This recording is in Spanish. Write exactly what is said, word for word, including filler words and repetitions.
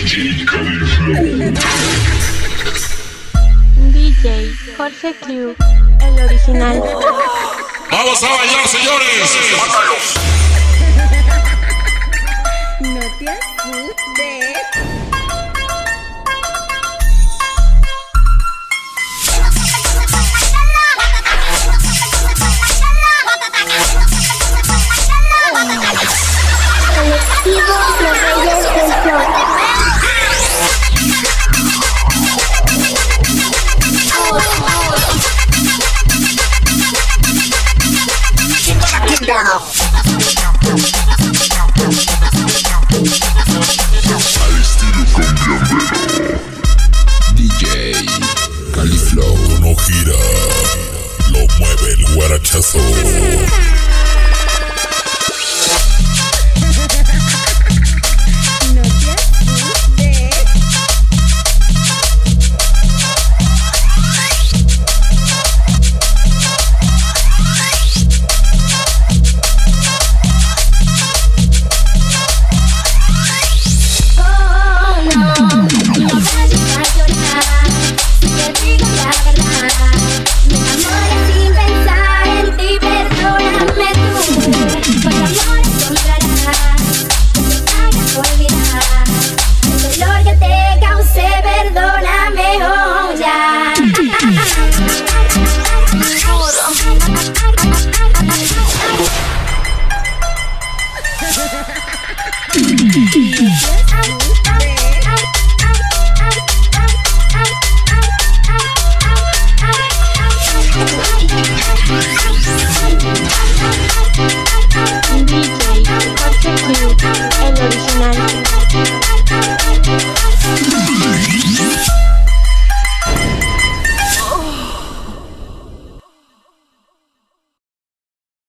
D J Jorge Club, el original. ¡Vamos a bailar, señores! ¡Mátalos! No te asustes. Colectivo Los Reyes del Flow. Al estilo cambiambero. D J Califlow no gira, lo mueve el guarachazo.